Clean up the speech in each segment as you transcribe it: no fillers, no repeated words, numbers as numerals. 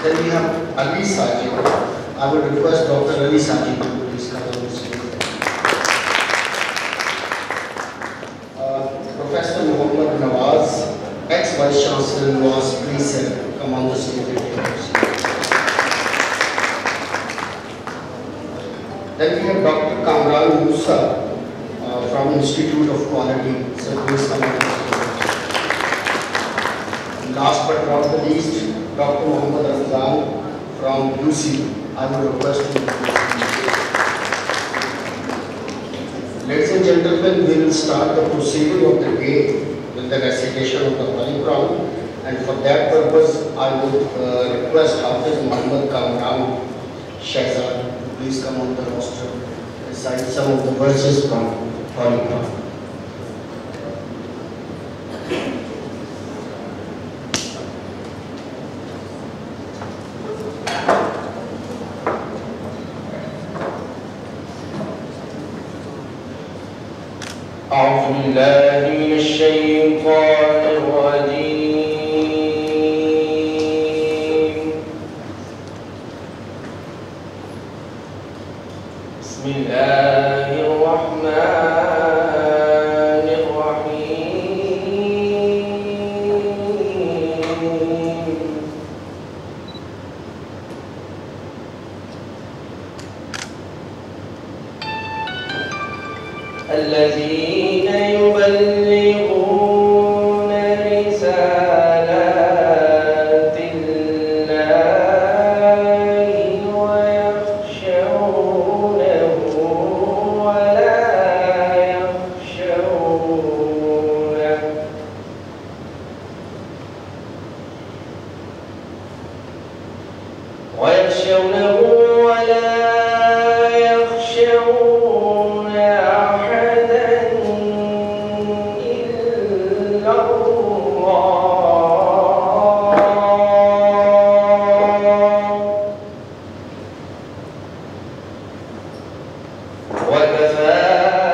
Then we have Sajid. I would request Dr. Sajid to please come on the stage. Professor Muhammad Nawaz, ex-Vice Chancellor Nawaz, please come on the stage. Then we have Dr. Kamran Moosa from Institute of Quality. So please come on the stage. Last but not the least, Dr. Muhammad Ramzan from UC. I would request you to Ladies and gentlemen, we will start the proceeding of the day with the recitation of the Holy Quran, and for that purpose, I would request Hafiz Muhammad Kamran Shahzad to please come on the roster and recite some of the verses from Holy Quran. أعوذ بالله من الشيطان الرجيم. بسم الله الرحمن الرحيم. الذين يبلغون رسالات الله ويخشونه ولا يخشونه ولا يخشون أحدا إلا الله وكفى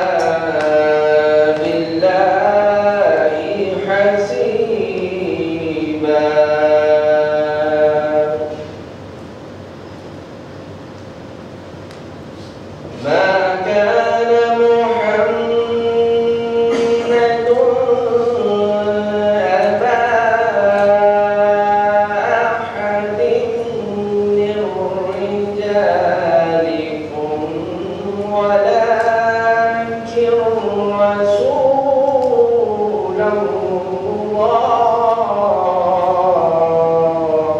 بالله حسيبا. ما كان محمد أبا أحد من رجالكم ولكن رسول الله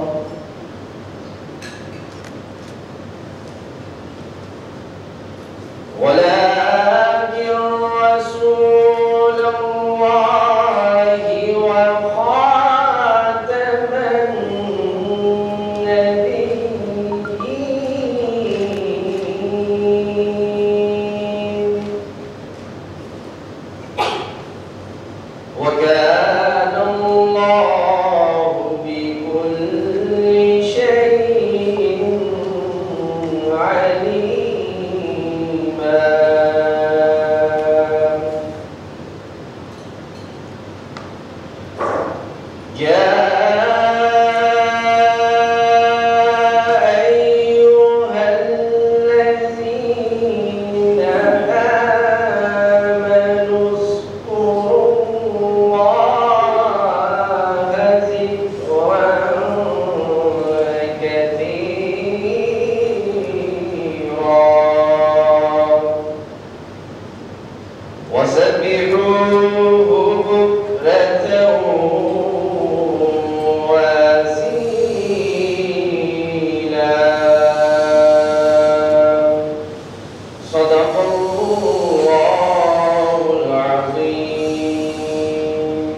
وخاتم النبيين وكان الله بكل شيء عليما. يا أيها الذين آمنوا اذكروا الله ذكرا كثيرا وسبحوه بكرة وأصيلا. صدق الله العظيم.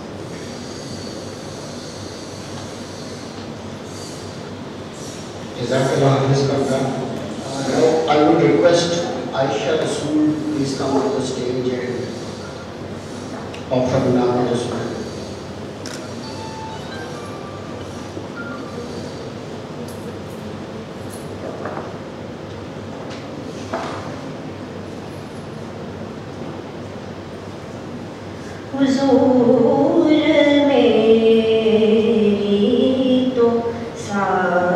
Jazakallah, Ms. Kamran. Now I would request Aisha Rasool please come on the stage and offer Nana Rasool. हुजूर मेरी तो सा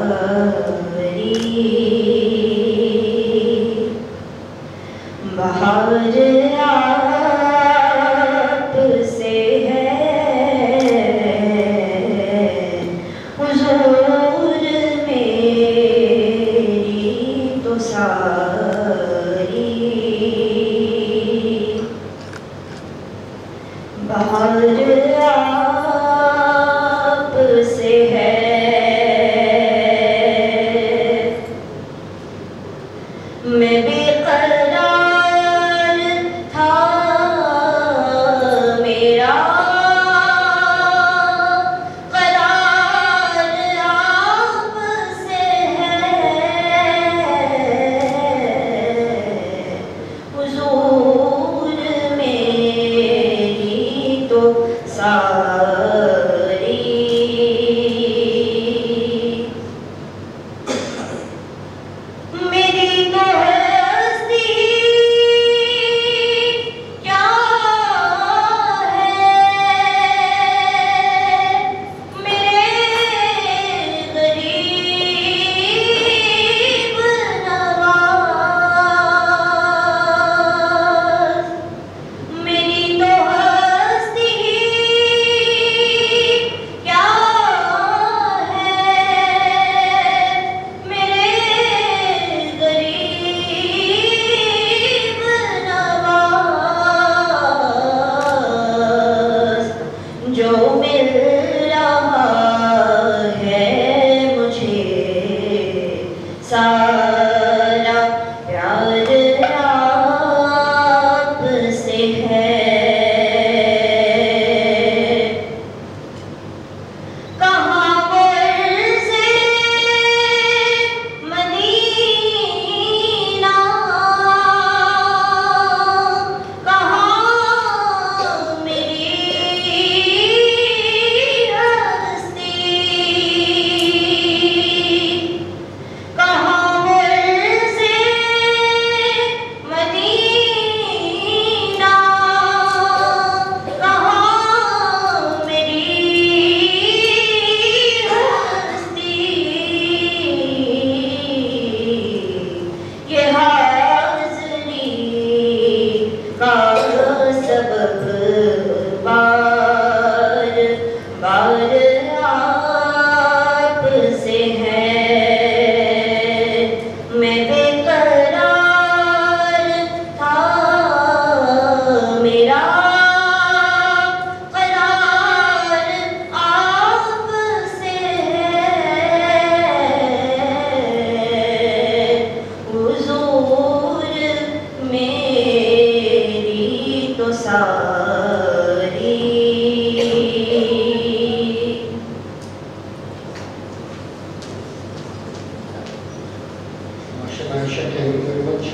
Aisha, thank you very much.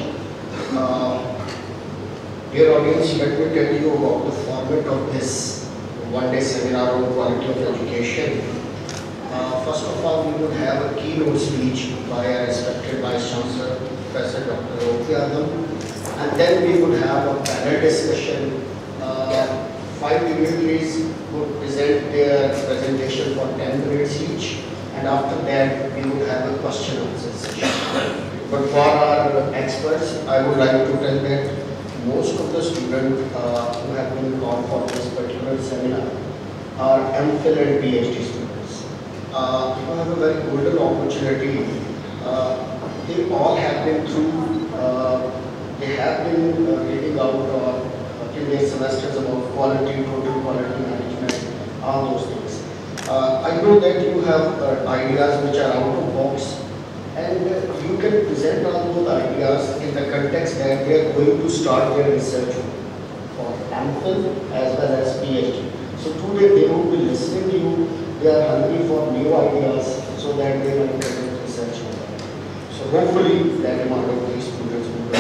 Dear audience, let me tell you about the format of this one-day seminar on quality of education. First of all, we would have a keynote speech by our respected Vice Chancellor, Professor Dr. Rauf-i-Azam, and then we would have a panel discussion. 5 dignitaries would present their presentation for 10 minutes each, and after that we would have a question and answer session. But for our experts, I would like to tell that most of the students who have been called for this particular seminar are MPhil and PhD students. Who have a very golden opportunity. They all have been through, they have been reading out in their semesters about quality, total quality management, all those things. I know that you have ideas which are out of box, and you can present all those ideas in the context that they are going to start their research for MPhil as well as PhD. So today they will be listening to you, they are hungry for new ideas so that they can present research on that. So hopefully that amount of these students will be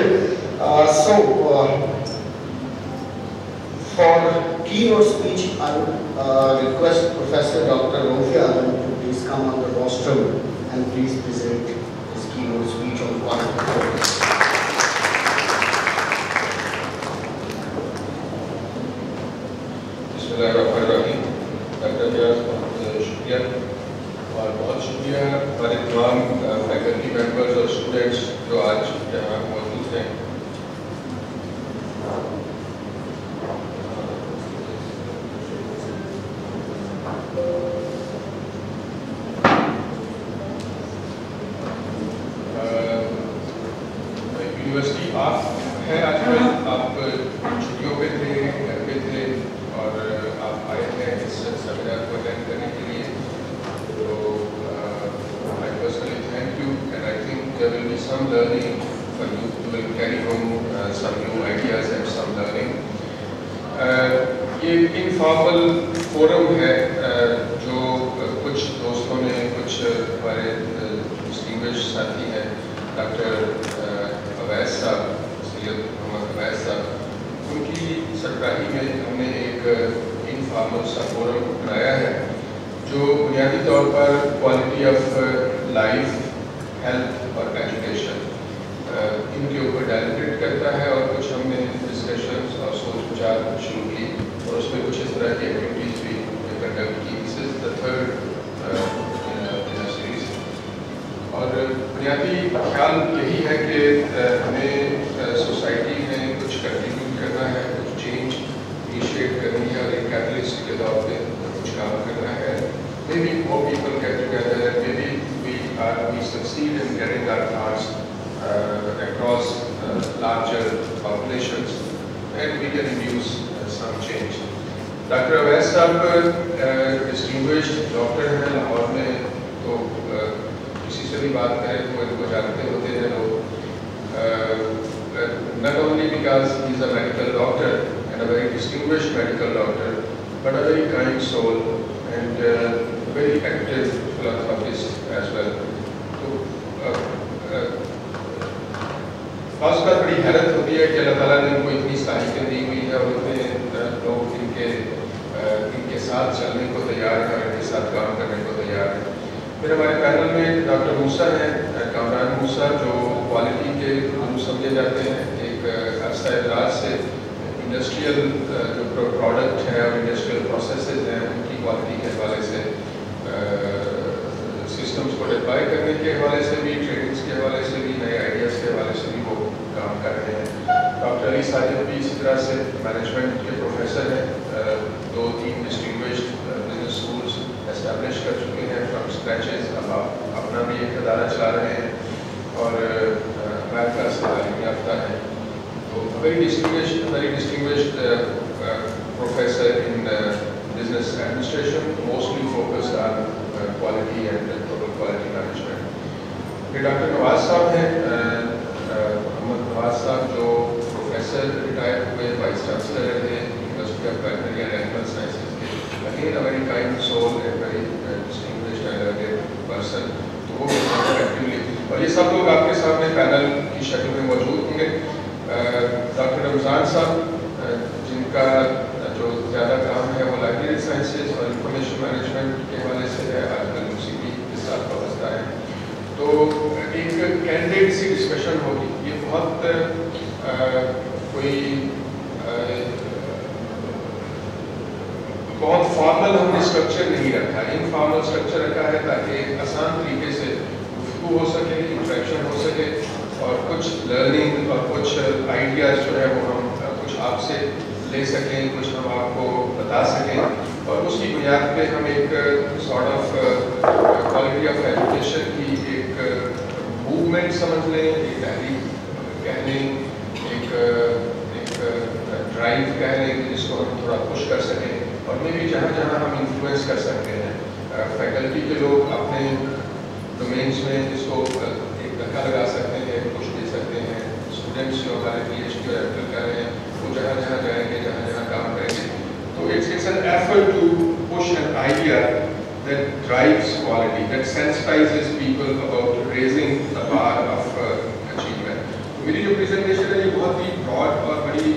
well. For keynote speech, I would request Professor Dr. Rauf-i-Azam to please come on the rostrum and please present his keynote speech on quality. बिस्मिल्लाहिर्रहमानिर्रहीम। Doctor Imtiaz बहुत शुक्रिया और बहुत शुक्रिया हमारे तमाम faculty members और students जो आज यहाँ मौजूद हैं। यूनिवर्सिटी आप है आजकल, आप छुट्टियों पे थे, घर पे थे और आप आए हैं इस सेमिनार को अटेंड करने के लिए। तो I personally thank you, and I think there will be some learning for you. You will carry home some new ideas and some learning. ये इनफॉर्मल फोरम है जो कुछ दोस्तों ने, कुछ हमारे डिस्टिंग्विश्ड साथी हैं, डॉक्टर अवैस साहब, सैयद मोहम्मद अवैस साहब, उनकी सरबराही में हमने एक इनफॉर्मल सा फोरम बनाया है जो बुनियादी तौर पर क्वालिटी ऑफ लाइफ, हेल्थ और एजुकेशन इनके ऊपर डायरेक्ट करता है। और कुछ हमने डिस्कशंस और सोच विचार शुरू की और उसमें कुछ इस तरह की एक्टिविटीज़ भी कंडक्ट की। This is the third series. और बुनियादी ख्याल यही है कि हमें सोसाइटी में कुछ कंट्रीब्यूट करना है, कुछ चेंज इनिशिएट करनी है और एक कैटलिस्ट के तौर पे कुछ काम करना है। Maybe more people get together, maybe we succeed in getting our thoughts across larger populations, and we can induce some change. Dr. Awais साहब distinguished doctor हैं लाहौर में, तो किसी से भी बात करें तो इनको जानते होते हैं लोग। Not only because he is a medical doctor and a very distinguished medical doctor, but a very kind soul and very active philanthropist as well. तो खास बात बड़ी हैरत होती है कि अल्लाह ताला ने इनको इतनी सलाहियतें दी हुई है और इतने लोग इनके साथ चलने को तैयार हैं और इनके साथ काम करने को तैयार हैं। फिर हमारे पैनल में डॉक्टर मूसा हैं, कमरान मूसा, जो क्वालिटी के गुरु समझे जाते हैं। एक अरसा दराज से इंडस्ट्रियल जो प्रोडक्ट है और इंडस्ट्रियल प्रोसेसेस हैं उनकी क्वालिटी के हवाले से, सिस्टम्स को डिप्लॉय करने के हवाले से भी, ट्रेनिंग्स के हवाले से भी, नए आइडियाज़ के हवाले से भी वो काम कर रहे हैं। डॉक्टर अली साजिद भी इसी तरह से मैनेजमेंट के प्रोफेसर हैं, 2-3 डिस्टिंग्विश्ड बिजनेस स्कूल्स एस्टैब्लिश कर चुके हैं फ्रॉम स्क्रैचेस। अब आप अपना भी एक अदारा चला रहे हैं और अमेरिका से तालीम याफ्ता है। तो very distinguished professor in business administration, mostly focused on quality and total quality management. फिर डॉक्टर नवाज साहब हैं, मोहम्मद नवाज साहब, जो प्रोफेसर रिटायर हुए, वाइस चांसलर रहे university of veterinary and animal sciences के। Again a very kind soul and very distinguished and person. तो वो एक्टिवली, और ये सब लोग आपके सामने कैंडिडेट सी डिस्कशन होगी। ये बहुत कोई बहुत फॉर्मल हमने स्ट्रक्चर नहीं रखा, इनफॉर्मल स्ट्रक्चर रखा है ताकि आसान तरीके से गुफ्तगू हो सके, इंटरेक्शन हो सके और कुछ लर्निंग और कुछ आइडियाज जो है वो हम कुछ आपसे ले सकें, कुछ हम आपको बता सकें और उसकी बुनियाद पे हम एक sort of quality of education की एक मूवमेंट समझ लें, एक तहरीक कह लें, एक ड्राइव कह लें जिसको हम थोड़ा पुश कर सकें और मे भी जहाँ जहाँ हम इन्फ्लुएंस कर सकते हैं फैकल्टी के लोग अपने डोमेन्स में इसको एक धक्का लगा सकते हैं, पुश दे सकते हैं, स्टूडेंट्स जो हमारे PhD और MPhil कर रहे हैं वो जहाँ जहाँ जाएंगे, जहाँ जहाँ काम करेंगे, तो it's an effort to push an idea that drives quality, that sensitizes people about raising the bar of achievement. मेरी जो प्रेजेंटेशन है ये बहुत ही ब्रॉड और बड़ी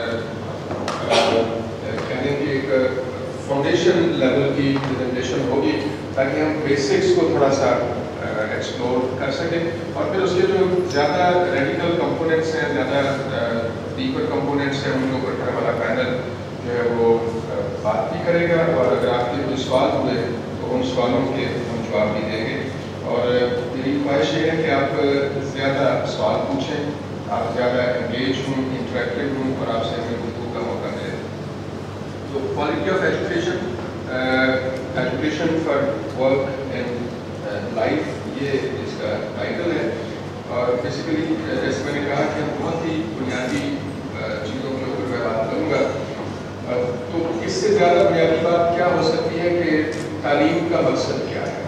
कहने की एक फाउंडेशन लेवल की प्रेजेंटेशन होगी ताकि हम बेसिक्स को थोड़ा सा एक्सप्लोर कर सकें और फिर उसके जो ज़्यादा रेडिकल कंपोनेंट्स हैं, ज़्यादा डीपर कंपोनेंट्स हैं, उनके ऊपर फिर हमारा पैनल जो है वो बात भी करेगा और अगर आपके कोई सवाल हुए तो उन सवालों के हम जवाब भी देंगे और मेरी ख्वाहिश ये है कि आप ज़्यादा सवाल पूछें, आप ज़्यादा एंगेज हों, इंटरेक्टिव हों और आपसे हमें गुफ्तगू का मौका मिले। तो quality of education for work and life, ये इसका टाइटल है और बेसिकली जैसे मैंने कहा कि हम बहुत ही बुनियादी चीज़ों के ऊपर मैं बात करूँगा। तो इससे ज़्यादा बुनियादी बात क्या हो सकती है कि तालीम का मकसद क्या है,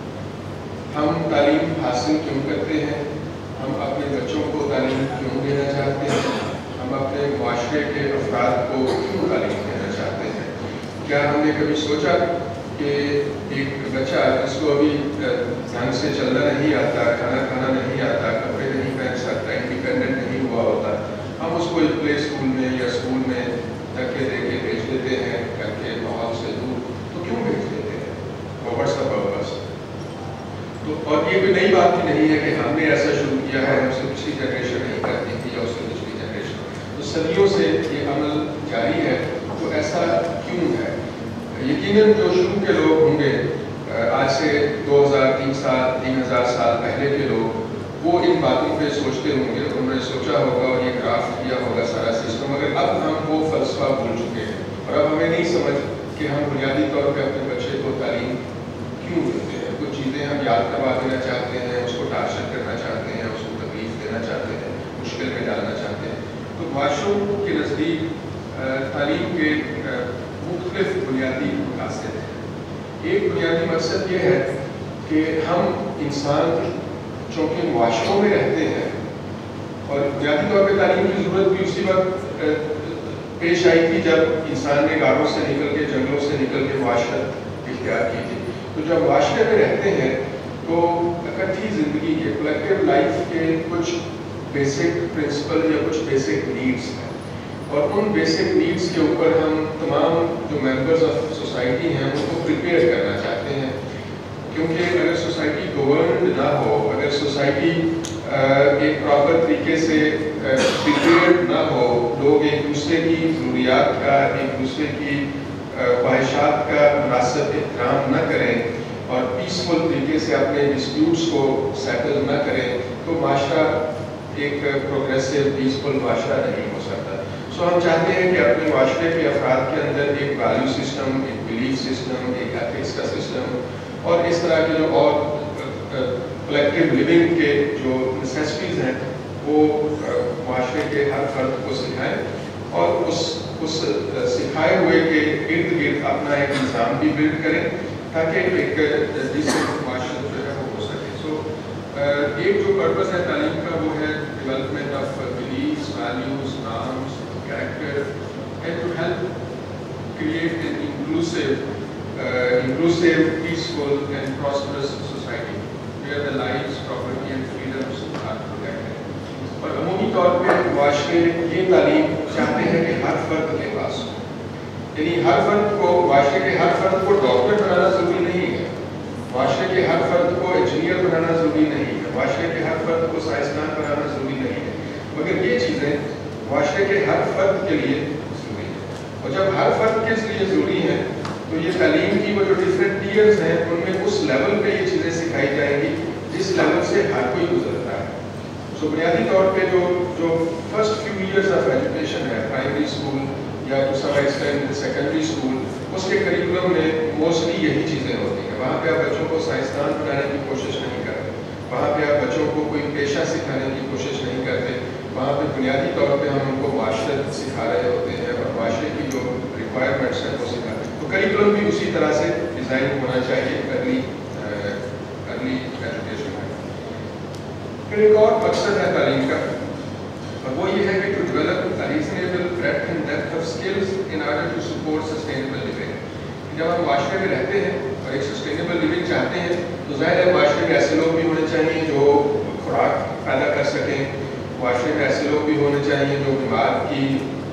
हम तालीम हासिल क्यों करते हैं, हम अपने बच्चों को तालीम क्यों देना चाहते हैं, हम अपने माशरे के अफराद को क्यों तालीम देना चाहते हैं। क्या हमने कभी सोचा कि एक बच्चा जिसको अभी ढंग से चलना नहीं आता, खाना खाना नहीं आता, कपड़े नहीं पहन सकता, इंडिपेंडेंट नहीं हुआ होता, हम उसको एक प्ले स्कूल में या स्कूल में धक्के दे के भेज देते हैं घर के माहौल से दूर, तो क्यों भेज देते हैं, व्हाट्स द पर्पस। तो और ये कोई नई बात भी नहीं है कि हमने ऐसा शुरू किया है, हमसे पिछली जनरेशन नहीं करती थी या उससे पिछली जनरेशन, तो सदियों से ये अमल जारी है। तो ऐसा क्यों है? यकीनन जो शुरू के लोग होंगे आज से 2000 साल पहले के लोग, वो इन बातों पे सोचते होंगे, उन्होंने सोचा होगा और ये क्राफ्ट किया होगा सारा सिस्टम, मगर अब हम वो फलसफा भूल चुके हैं और अब हमें नहीं समझ कि हम बुनियादी तौर पे अपने बच्चे को तालीम क्यों देते हैं। कुछ चीज़ें हम याद करवा देना चाहते हैं, उसको टार्चर करना चाहते हैं, उसको तकलीफ देना चाहते हैं, मुश्किल में डालना चाहते हैं। तो माशरों के नज़दीक तालीम के मुख्तलिफ बुनियादी मकासद हैं। एक बुनियादी मकसद ये है कि हम इंसान चूँकि माशरों में रहते हैं और बुनियादी तौर पर तालीम की ज़रूरत भी उसी वक्त पेश आई थी जब इंसान ने गाँवों से निकल के, जंगलों से निकल के माशरत इख्तियार की थी। तो जब माशरे में रहते हैं तो इकट्ठी ज़िंदगी के, कलेक्टिव लाइफ के कुछ बेसिक प्रिंसिपल या कुछ बेसिक नीड्स हैं और उन बेसिक नीड्स के ऊपर हम तमाम जो मेंबर्स ऑफ सोसाइटी हैं उनको प्रिपेयर करना चाहते हैं। क्योंकि अगर सोसाइटी गवर्नड ना हो, अगर सोसाइटी एक प्रॉपर तरीके से प्रिपेयर्ड ना हो, लोग एक दूसरे की ज़रूरियात का, एक दूसरे की ख्वाहिशात का मुनासिब एहतराम न करें और पीसफुल तरीके से अपने डिस्प्यूट्स को सेटल न करें, तो माशरा एक प्रोग्रेसिव पीसफुल माशरा नहीं हो सकता। सो हम चाहते हैं कि अपने माशरे के अफराद के अंदर एक वैल्यू सिस्टम, एक बिलीफ सिस्टम, एक एथिक्स का सिस्टम और इस तरह के जो और कलेक्टिव लिविंग के जो नेसेसिटीज़ हैं वो माशरे के हर फर्द को सिखाएं और उस सिखाए हुए के इर्द गिर्द अपना एक निज़ाम भी बिल्ड करें ताकि एक डिसेंट माशरा जो है वो हो सके। सो एक जो पर्पस है तालीम का वो है development of beliefs, values, norms, character and to help create an inclusive, peaceful and prosperous society where the lives, property and freedoms are protected। और अमूमी तौर पे माशरे ये तालीम चाहते हैं कि हर फर्द के पास हो, यानी हर फर्द को, माशरे के हर फर्द को डॉक्टर बनाना ज़रूरी नहीं है, माशरे के हर फर्द को इंजीनियर बनाना ज़रूरी नहीं है, معاشرے کے ہر فرد کو سائنسدان بنانا ضروری نہیں ہے، مگر یہ چیزیں معاشرے کے ہر فرد کے لیے ضروری ہیں، اور جب ہر فرد کے لیے ضروری ہیں تو یہ تعلیم کی وہ جو ڈفرینٹ ٹیئرز ہیں ان میں اس لیول پہ یہ چیزیں سکھائی جائیں گی جس لیول سے ہر کوئی گزرتا ہے. سو بنیادی طور پہ جو first few years of education ہے پرائمری اسکول یا to some extent secondary school, اس کے کریکولم میں موسٹلی یہی چیزیں ہوتی ہیں. وہاں پہ آپ بچوں کو سائنسدان بنانے کی کوشش نہیں کرتے، وہاں پہ آپ بچوں کو کوئی پیشہ سکھانے کی کوشش نہیں کرتے، وہاں پہ بنیادی طور پہ ہم ان کو معاشرت سکھا رہے ہوتے ہیں اور معاشرے کی جو ریکوائرمنٹس ہیں وہ سکھاتے ہیں. تو کریکولم بھی اسی طرح سے ڈیزائن ہونا چاہیے ارلی ایجوکیشن میں. پھر ایک اور مقصد ہے تعلیم کا، اور وہ یہ ہے کہ to develop reasonable breadth and depth of skills in order to support sustainable living. جب ہم معاشرے میں رہتے ہیں اور ایک سسٹینیبل لیونگ چاہتے ہیں تو ظاہر ہے معاشرے میں ایسے لوگ بھی ہونے چاہیے جو خوراک پیدا کر سکیں، معاشرے میں ایسے لوگ بھی ہونے چاہیے جو بیمار کی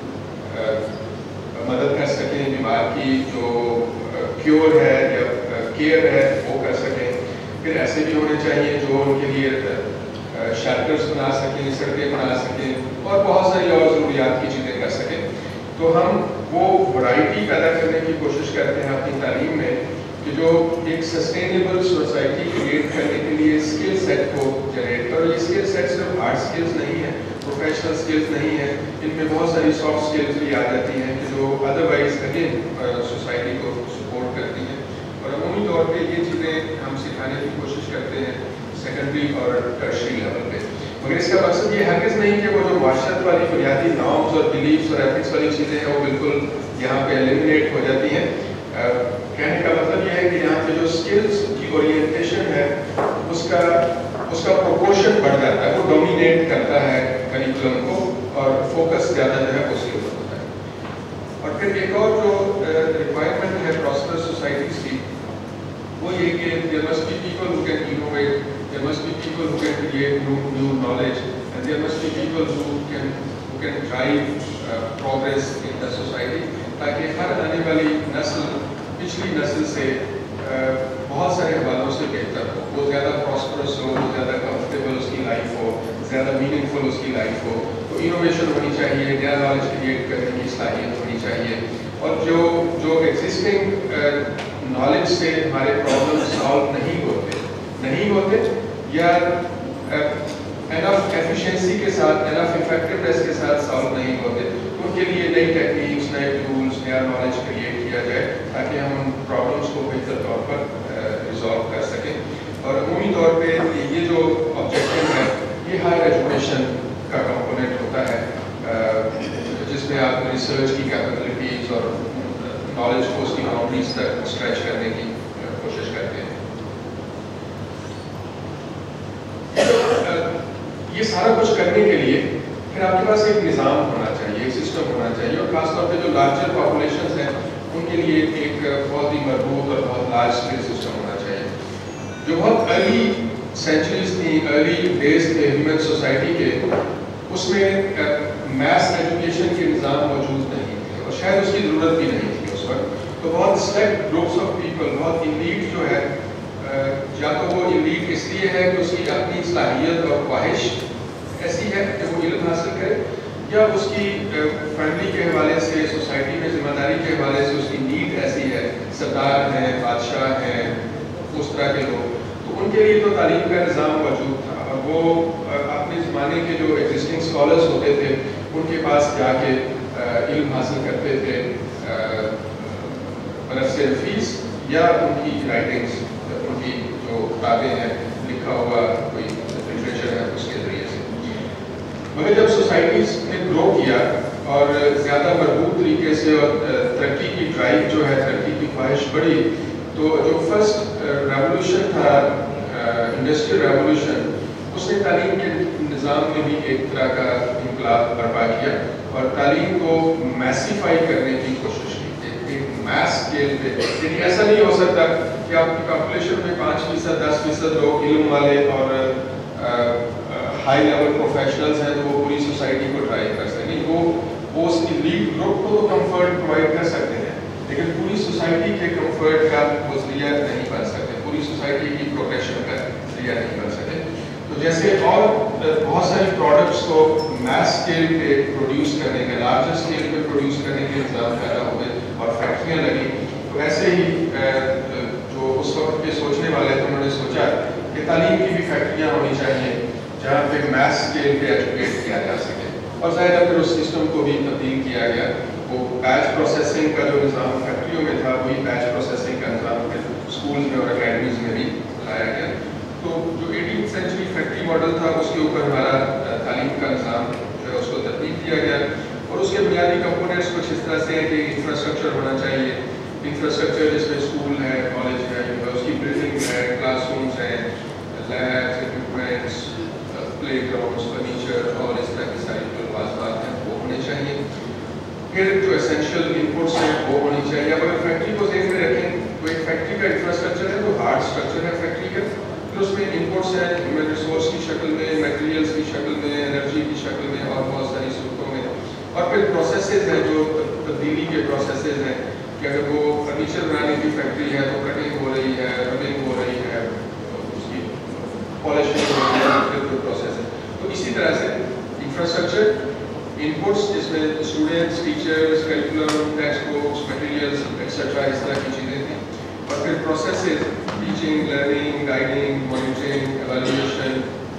مدد کر سکیں، بیمار کی جو کیور ہے یا کیئر ہے وہ کر سکیں. پھر ایسے بھی ہونے چاہیے جو ان کے لیے شیلٹرز بنا سکیں، سڑکیں بنا سکیں اور بہت ساری اور ضروریات کی چیزیں کر سکیں. تو ہم وہ ورائٹی پیدا کرنے کی کوشش کرتے ہیں اپنی تعلیم میں کہ جو ایک سسٹینیبل سوسائٹی کریٹ کرنے کے لیے اسکل سیٹ کو جنریٹ کرو. یہ اسکل سیٹ صرف ہارڈ اسکلز نہیں ہیں، پروفیشنل اسکلز نہیں ہیں، ان میں بہت ساری سافٹ اسکلز بھی آ جاتی ہیں کہ جو ادروائز اگین سوسائٹی کو سپورٹ کرتی ہیں. اور عمومی طور پہ یہ چیزیں ہم سکھانے کی کوشش کرتے ہیں سیکنڈری اور ٹرشری لیول پہ. مگر اس کا مقصد یہ ہرگز نہیں کہ وہ جو معاشرت والی بنیادی نارمز اور بلیفس اور ایتھکس والی چیزیں ہیں وہ بالکل یہاں پہ ایلیمنیٹ ہو جاتی ہیں. کہنے کا مطلب یہ ہے کہ یہاں پہ جو اسکلز کی اورینٹیشن ہے اس کا پروپورشن بڑھ جاتا ہے، وہ ڈومینیٹ کرتا ہے کریکولم کو اور فوکس زیادہ جو ہے اس کے اوپر ہوتا ہے. اور پھر ایک اور جو ریکوائرمنٹ ہے پراسپرس سوسائٹیز کی وہ یہ کہ there must be people who can innovate, there must be people who can create new knowledge, and there must be people who can drive progress in the society, تاکہ ہر آنے والی نسل پچھلی نسل سے بہت سارے حوالوں سے بہتر ہو، وہ زیادہ پراسپرس ہو، وہ زیادہ کمفرٹیبل اس کی لائف ہو، زیادہ میننگ فل اس کی لائف ہو. تو انوویشن ہونی چاہیے، نیا نالج کریٹ کرنے کی صلاحیت ہونی چاہیے، اور جو ایگزسٹنگ نالج سے ہمارے پرابلم سالو نہیں ہوتے یا انف ایفیشینسی کے ساتھ، انف افیکٹونیس کے ساتھ سالو نہیں ہوتے، ان کے لیے نئی ٹیکنیکس، نئے ٹولس، نیا نالج کریٹ کیا جائے تاکہ ہم ان پرابلمس کو بہتر طور پر ریزالو کر سکیں. اور عمومی طور پہ یہ جو آبجیکٹو ہے یہ ہائر ایجوکیشن کا کمپوننٹ ہوتا ہے جس میں آپ ریسرچ کی کیپیبلٹیز اور نالج کو اس کی باؤنڈریز تک اسٹریچ کرنے کی کوشش کرتے ہیں. یہ سارا کچھ کرنے کے لیے پھر آپ کے پاس ایک نظام ہونا چاہیے، ایک سسٹم ہونا چاہیے، اور خاص طور پہ جو لارجر پاپولیشنز ہیں ان کے لیے ایک بہت ہی مربوط اور بہت لارج اسکیل سسٹم ہونا چاہیے. جو بہت ارلی سینچریز تھیں، ارلی ڈیز تھے ہیومن سوسائٹی کے، اس میں میس ایجوکیشن کے نظام موجود نہیں تھے اور شاید اس کی ضرورت بھی نہیں تھی اس وقت. تو بہت سلیکٹ گروپس آف پیپل، بہت ایلیٹ جو ہے، یا تو وہ ایلیٹ اس لیے ہے کہ اس کی اپنی صلاحیت اور خواہش ایسی ہے کہ وہ علم حاصل کرے، یا اس کی فیملی کے حوالے سے، سوسائٹی میں ذمہ داری کے حوالے سے اس کی نیڈ ایسی ہے، سردار ہیں، بادشاہ ہیں، اس طرح کے لوگ. تو ان کے لیے تو تعلیم کا نظام موجود تھا اور وہ اپنے زمانے کے جو ایگزسٹنگ اسکالرس ہوتے تھے ان کے پاس جا کے علم حاصل کرتے تھے برس نفیس یا ان کی رائٹنگس، ان کی جو کتابیں ہیں، لکھا ہوا کوئی لٹریچر ہے اس کے ذریعے سے. مگر جب سوسائٹیز نے گرو کیا اور زیادہ مربوط طریقے سے اور ترقی کی ڈرائیو جو ہے، ترقی کی خواہش بڑھی، تو جو فرسٹ ریولوشن تھا، انڈسٹریل ریولوشن، اس نے تعلیم کے نظام میں بھی ایک طرح کا انقلاب برپا کیا اور تعلیم کو میسیفائی کرنے کی کوشش کی. ایک میس اسکیل پہ، یعنی ایسا نہیں ہو سکتا کہ آپ کی پاپولیشن میں 5%، 10% لوگ علم والے اور ہائی لیول پروفیشنلز ہیں تو وہ پوری سوسائٹی کو ڈرائیو کر سکیں. وہ اس ایلیٹ گروپ کو تو کمفرٹ پرووائڈ کر سکتے ہیں لیکن پوری سوسائٹی کے کمفرٹ کا وہ ذریعہ نہیں بن سکتے، پوری سوسائٹی کی پروگریشن کا ذریعہ نہیں بن سکتے. تو جیسے اور بہت ساری پروڈکٹس کو میس اسکیل پہ پروڈیوس کرنے کے لارجر اسکیل پہ پروڈیوس کرنے کے نظام پیدا ہوئے اور فیکٹریاں لگی، تو ایسے ہی جو اس وقت کے سوچنے والے تھے انہوں نے سوچا کہ تعلیم کی بھی فیکٹریاں ہونی چاہیے جہاں پہ میس اسکیل پہ ایجوکیٹ کیا جا سکے، اور ظاہر ہے پھر اس سسٹم کو بھی تبدیل کیا گیا. وہ بیچ پروسیسنگ کا جو نظام فیکٹریوں میں تھا وہی بیچ پروسیسنگ کا نظام پھر اسکولز میں اور اکیڈمیز میں بھی لایا گیا. تو جو 18th سینچری فیکٹری ماڈل تھا اس کے اوپر ہمارا تعلیم کا نظام جو ہے اس کو تبدیل کیا گیا، اور اس کے بنیادی کمپوننٹس کچھ اس طرح سے ہیں کہ انفراسٹرکچر ہونا چاہیے. انفراسٹرکچر جس میں اسکول ہے، کالج ہے، اس کی بلڈنگ ہے، کلاس رومس ہیں، labs, equipments, playgrounds, furniture اور اس طرح کی ساری جو لوازمات ہیں وہ ہونے چاہیے. پھر جو اسینشیل انپوٹس ہیں وہ ہونی چاہیے. اب اگر فیکٹری کو ذہن میں رکھیں تو ایک فیکٹری کا انفراسٹرکچر ہے جو ہارڈ اسٹرکچر ہے فیکٹری کا، پھر اس میں انپوٹس ہیں ہیومن ریسورس کی شکل میں، میٹیریلس کی شکل میں، انرجی کی شکل میں اور بہت ساری صورتوں میں، اور پھر پروسیسز ہیں جو تبدیلی کے پروسیسز ہیں کہ اگر وہ فرنیچر بنانے کی فیکٹری ہے تو کٹنگ ہو رہی ہے، ربنگ ہو رہی ہے، اس کی پالشنگ ہو رہی ہے، پھر کوئی پروسیس ہے. تو اسی طرح سے انفراسٹرکچر، انپوٹس جس میں students, teachers, curriculum, textbooks, materials etcetera اس طرح کی چیزیں تھیں، اور پھر processes, teaching, learning, guiding, monitoring, evaluation,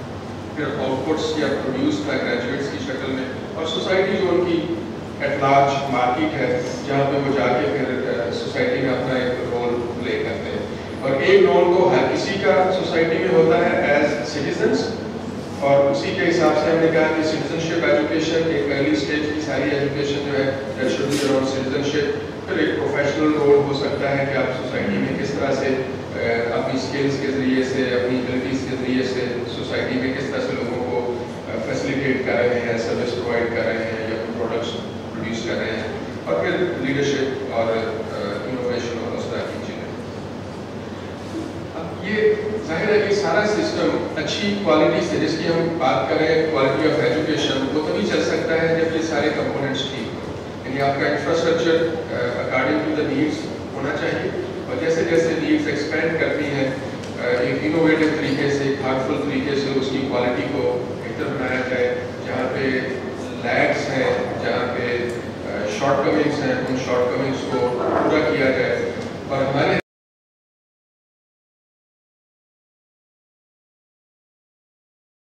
پھر آؤٹ پٹس یا پروڈیوس تھا گریجویٹس کی شکل میں، اور سوسائٹی جو ان کی ایٹ لارج مارکیٹ ہے جہاں پہ وہ جا کے پھر سوسائٹی میں اپنا ایک رول پلے کرتے ہیں. اور ایک رول تو ہر کسی کا سوسائٹی میں ہوتا ہے ایز سٹیزنس، اور اسی کے حساب سے ہم نے کہا کہ سٹیزنشپ ایجوکیشن ایک پہلی اسٹیج کی ساری ایجوکیشن جو ہے that should be around citizenship. پھر ایک پروفیشنل رول ہو سکتا ہے کہ آپ سوسائٹی میں کس طرح سے اپنی اسکلس کے ذریعے سے، اپنی ایبلٹیز کے ذریعے سے سوسائٹی میں کس طرح سے لوگوں کو فیسیلیٹیٹ کر رہے ہیں، سروس پرووائڈ کر رہے ہیں یا اپنے پروڈکٹس پروڈیوس کر رہے ہیں، اور پھر لیڈرشپ اور انوویشن اور اس طرح کی چیزیں. اب یہ ظاہر ہے کہ سارا سسٹم اچھی کوالٹی سے، جس کی ہم بات کریں کوالٹی آف ایجوکیشن، وہ تبھی چل سکتا ہے جب یہ سارے کمپوننٹس ٹھیک ہوں. یعنی آپ کا infrastructure according to the needs ہونا چاہیے، اور جیسے جیسے نیڈس ایکسپینڈ کرتی ہیں ایک انوویٹو طریقے سے، ایک ہارٹفل طریقے سے اس کی کوالٹی کو بہتر بنایا جائے. جہاں پہ لیگس ہیں، جہاں پہ شارٹ کمنگس ہیں، ان شارٹ کمنگس کو پورا کیا جائے. اور ہمارے